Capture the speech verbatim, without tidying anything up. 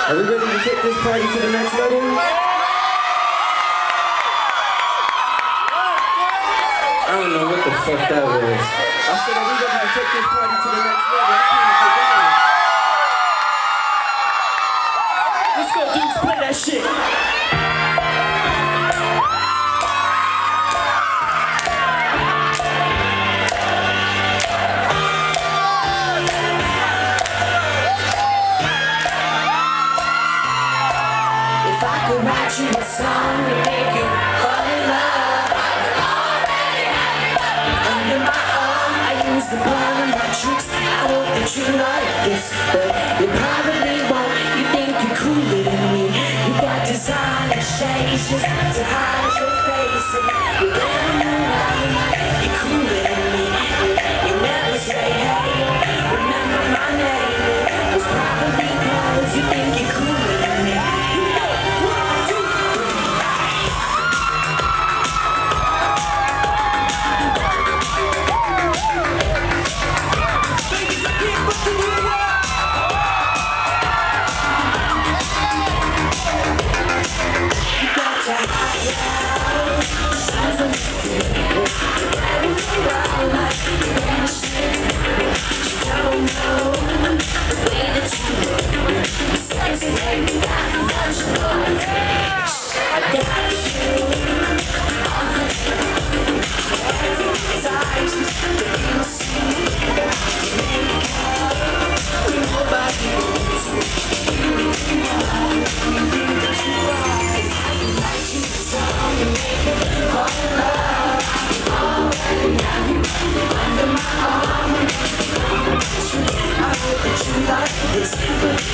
Are we ready to take this party to the next level? I don't know what the fuck that was. I said, are we ready to take this party to the next level? Let's go, dudes, play that shit. If I could write you a song to make you fall in love, under my arm I use the ball and my tricks. I hope that you like this, but you probably won't. You think you're cooler than me. You got designer shades just to hide your face, and you never move out like you're cooler than me. You never say hey, remember my name. It's probably because you think you're cooler than me. Under my arm, I hope that you like this.